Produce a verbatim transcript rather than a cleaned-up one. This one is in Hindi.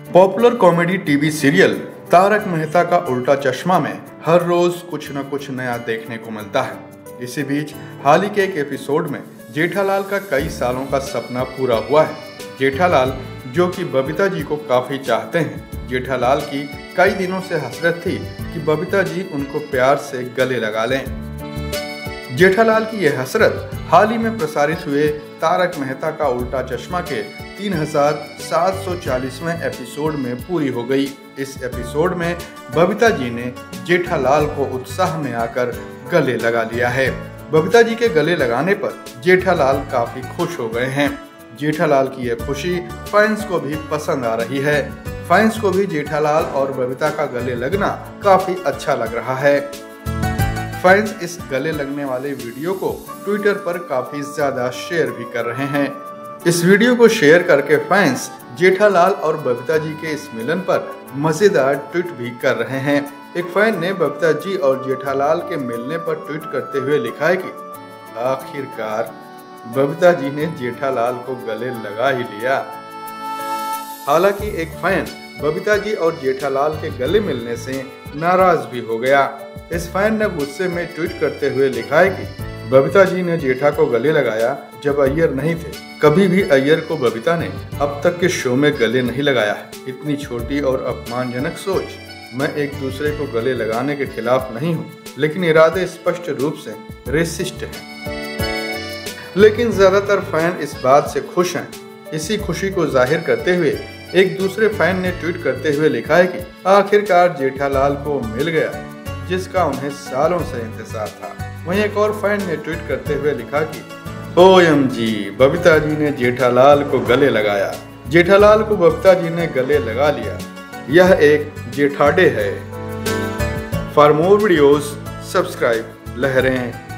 Popular comedy TV serial Taarak Mehta Ka Ooltah चश्मा में हर रोज कुछ न कुछ नया देखने को मिलता है। इसी बीच हाल ही के एक एपिसोड में जेठालाल का कई सालों का सपना पूरा हुआ है। जेठालाल जो कि बबीता जी को काफी चाहते हैं। जेठालाल की कई दिनों से हसरत थी कि बबीता जी उनको प्यार से गले लगा लें। जेठालाल की यह हसरत हाल ही में प्रसारित हुए तारक मेहता का उल्टा चश्मा के तीन हजार सात सौ चालीसवें एपिसोड में पूरी हो गई। इस एपिसोड में बबीता जी ने जेठालाल को उत्साह में आकर गले लगा लिया है। बबीता जी के गले लगाने पर जेठालाल काफी खुश हो गए हैं। जेठालाल की यह खुशी फैंस को भी पसंद आ रही है। फैंस को भी जेठालाल और बबीता का गले लगना काफी अच्छा लग रहा है। फैंस इस गले लगने वाले वीडियो को ट्विटर पर काफी ज्यादा शेयर भी कर रहे हैं। इस वीडियो को शेयर करके फैंस जेठालाल और बबीता जी के इस मिलन पर मजेदार ट्वीट भी कर रहे हैं। एक फैन ने बबीता जी और जेठालाल के मिलने पर ट्वीट करते हुए लिखा है कि आखिरकार बबीता जी ने जेठालाल को गले लगा ही लिया। हालांकि एक फैन बबीता जी और जेठालाल के गले मिलने से नाराज भी हो गया। इस फैन ने गुस्से में ट्वीट करते हुए लिखा है कि बबीता जी ने जेठा को गले लगाया जब अय्यर नहीं थे। कभी भी अय्यर को बबीता ने अब तक के शो में गले नहीं लगाया है। इतनी छोटी और अपमानजनक सोच। मैं एक दूसरे को गले लगाने के खिलाफ नहीं हूँ, लेकिन इरादे स्पष्ट रूप से रेसिस्ट हैं। लेकिन ज्यादातर फैन इस बात से खुश हैं। इसी खुशी को जाहिर करते हुए एक दूसरे फैन ने ट्वीट करते हुए लिखा है कि आखिरकार जेठालाल को मिल गया जिसका उन्हें सालों से इंतजार था। वहीं एक और फैन ने ट्वीट करते हुए लिखा कि O M G, Babita ji ने जेठालाल को गले लगाया। जेठालाल को बबीता जी ने गले लगा लिया। यह एक जेठाडे है। फॉर मोर वीडियोस सब्सक्राइब लहरें